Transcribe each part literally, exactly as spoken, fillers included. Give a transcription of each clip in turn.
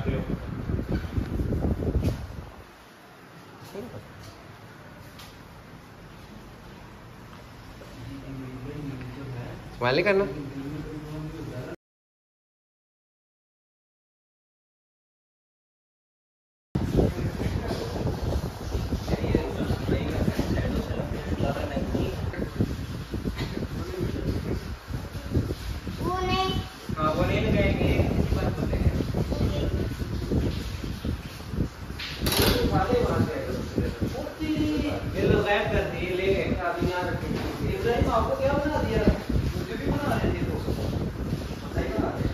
करते हो। स्माइल करना। हाँ वो नहीं लगाएंगे, इसी बात बोलेंगे। ये लोग गायब कर दिए, ले गए अभी यहाँ रखेंगे। इब्राहिम आपको क्या बना दिया? मुझे भी बना देते तो सही बना दे।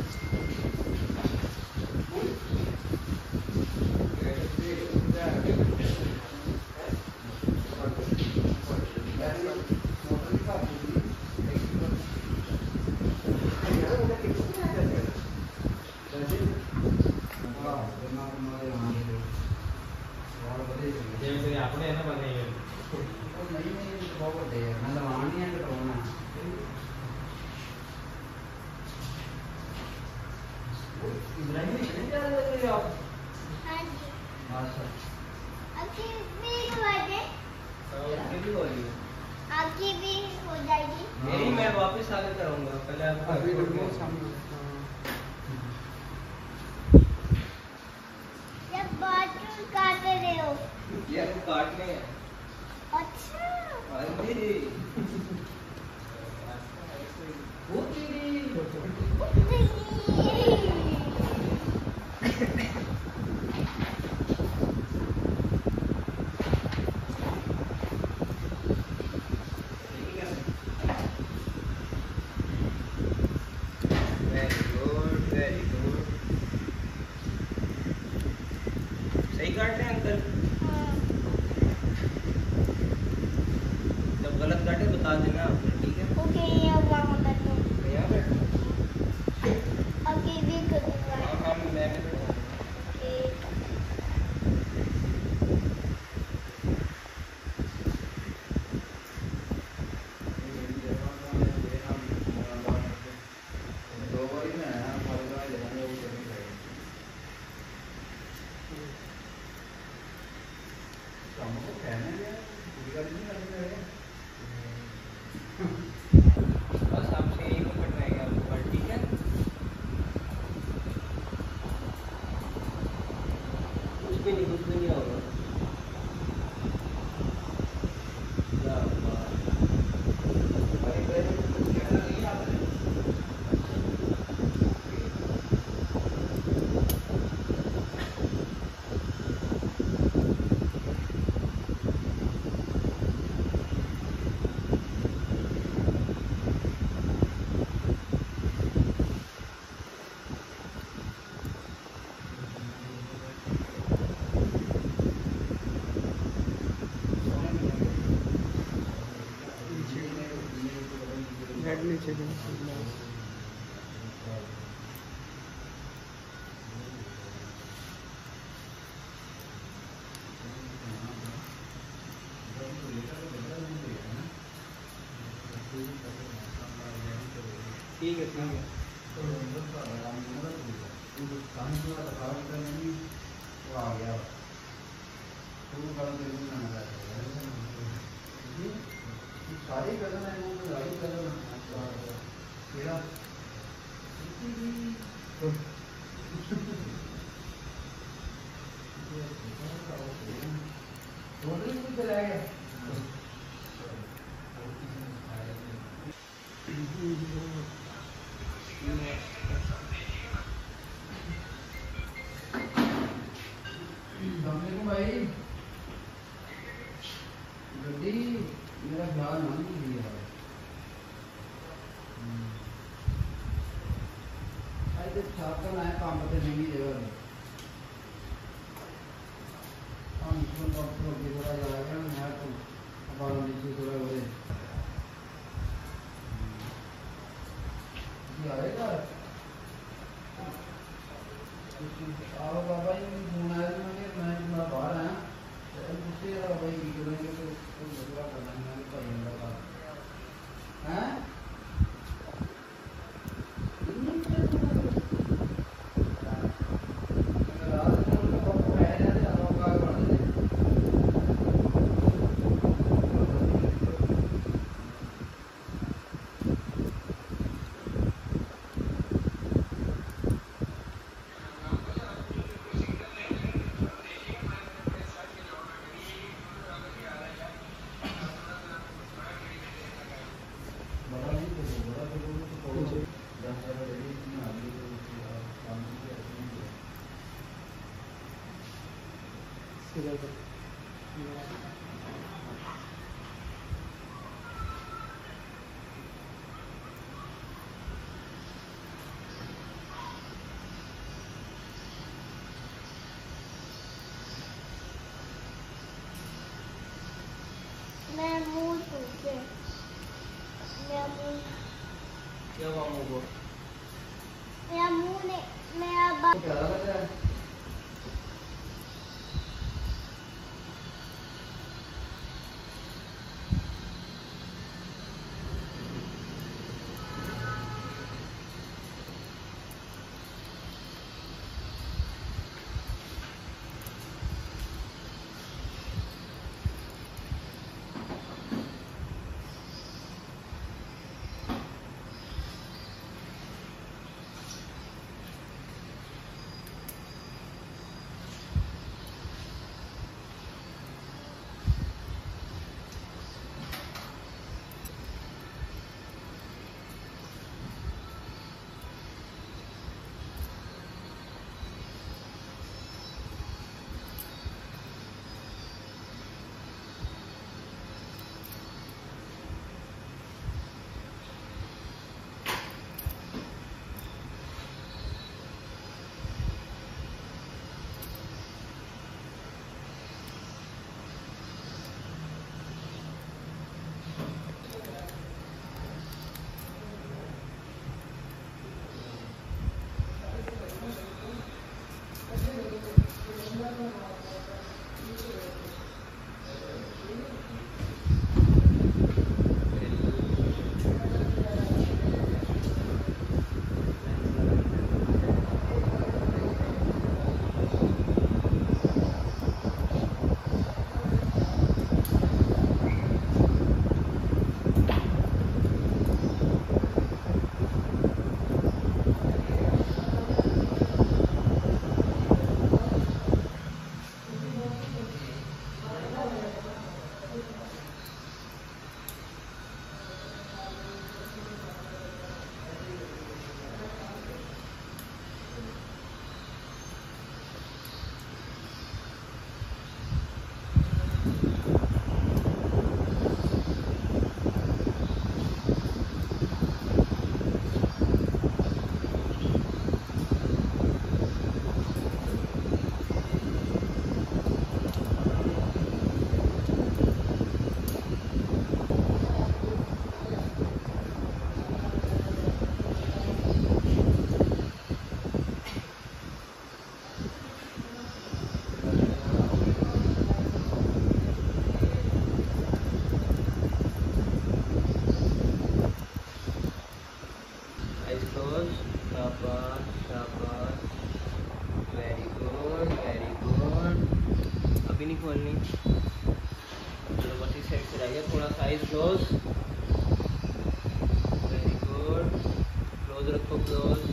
આપણે એને બનાવીએ નહીં નહીં બહુ બધે મને વાણી અને રોના इब्राहिम इतने प्यारे लग रहे हो आप। हाँ जी माशा आपकी भी हो जाए आपकी भी हो रही है आपकी भी हो जाएगी मेरी मैं वापस आगे करूँगा पहले आप अभी रुको सामने जब बात काट रहे हो ये तो काटने हैं अच्छा अरे वो तेरी सही काट रहे हैं अंकल। हाँ। जब गलत काटे बता देना आपने, ठीक है? ओके अब वहाँ बैठो। यहाँ बैठो। ओके भी करूँगा। हाँ हाँ मैं भी बैठूँगा। बस आपसे यही पकड़ रहेगा ऊपर, ठीक है? कुछ भी नहीं, कुछ भी नहीं होगा। नीचे ठीक है ठीक है वो आ गया सारी कदम है वो सारी कदम मेरा चला गया भाई गड्डी मेरा ख्याल नहीं दिया तो छाप करना है काम पता नहीं जगह हम इसको डॉक्टर के थोड़ा जाएगा मैं तो अब नीचे थोड़ा बोले ये आएगा आओ बाबा जी फोन आया था मैं मैं तुम्हारा बाहर आया पूछते भाई करेंगे तो दूसरा करना है मैंने भाई मेरा हैं इधर को मैं मुंह सूखे मेरा मुंह क्या हुआ मुंह को? मेरा मुंह ने मेरा बा क्या लग रहा है? नहीं खोलनी। चलो बस इस साइड से जाइए, थोड़ा size close, very good, close रखो, क्लोज।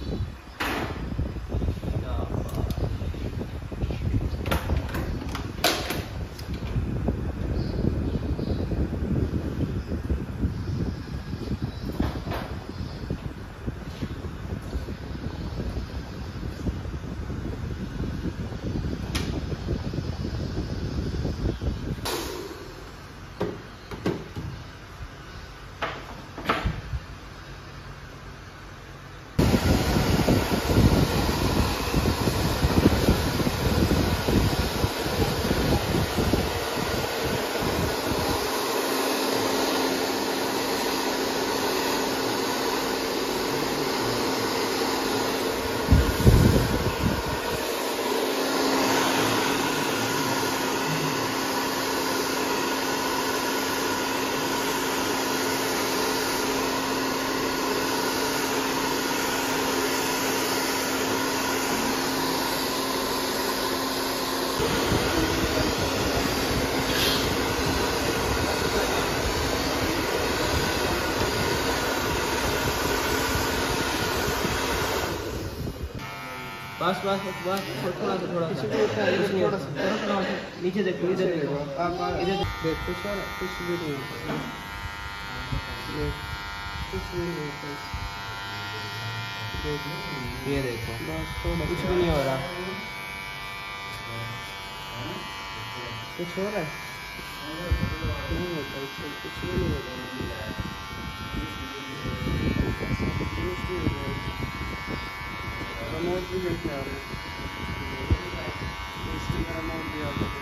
बस बस बस थोड़ा सा थोड़ा सा थोड़ा सा नीचे देखो, इधर देखो, इधर देख कुछ और कुछ भी नहीं होता, कुछ भी नहीं होता, ये देखो बस थोड़ा कुछ भी नहीं हो रहा। कुछ हो रहा है? नहीं होता इससे कुछ भी नहीं होता। कुछ भी हो जाएगा। रिमोट भी लेके आ रहे हैं। इसकी रिमोट भी आ रहा है।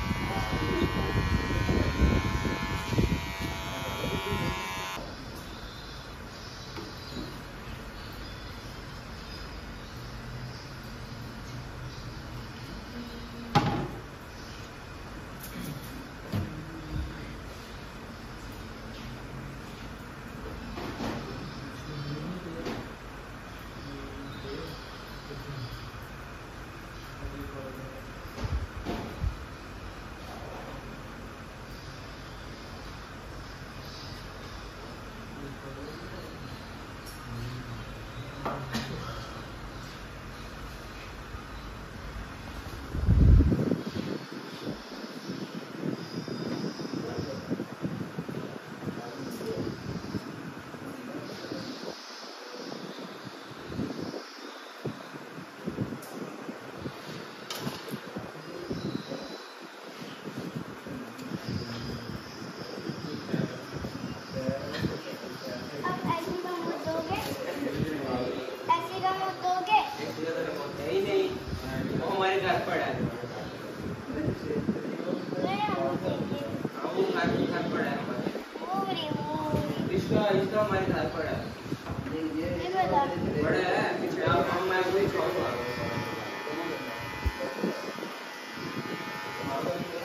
इसका इसका हमारे घर पर है। बड़ा है पीछे आप हम मैं वही खाऊंगा।